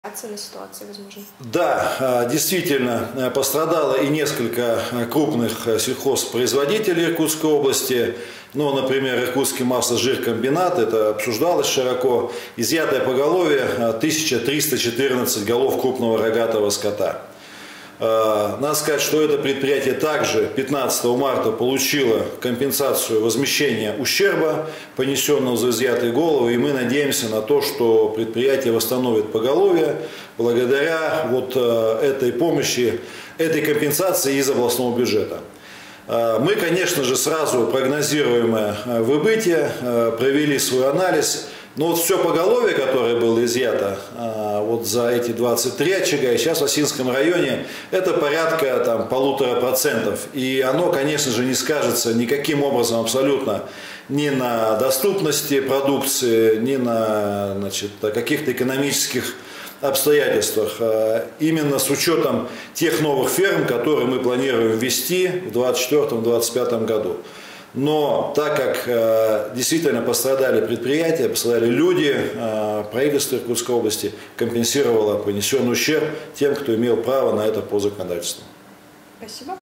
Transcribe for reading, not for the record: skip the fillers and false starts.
на ситуации, возможно. Да, действительно, пострадало и несколько крупных сельхозпроизводителей Иркутской области. Ну, например, Иркутский масло-жиркомбинат, это обсуждалось широко. Изъятое поголовье 1314 голов крупного рогатого скота. Надо сказать, что это предприятие также 15 марта получило компенсацию возмещения ущерба, понесенного за изъятые головы, и мы надеемся на то, что предприятие восстановит поголовье благодаря вот этой помощи, этой компенсации из областного бюджета. Мы, конечно же, сразу прогнозируемое выбытие, провели свой анализ. Но вот все поголовье, которое было изъято вот за эти 23 очага, и сейчас в Осинском районе, это порядка 1,5%. И оно, конечно же, не скажется никаким образом абсолютно ни на доступности продукции, ни на каких-то экономических обстоятельствах. Именно с учетом тех новых ферм, которые мы планируем ввести в 2024-2025 году. Но так как действительно пострадали предприятия, пострадали люди, правительство Иркутской области компенсировало понесенный ущерб тем, кто имел право на это по законодательству. Спасибо.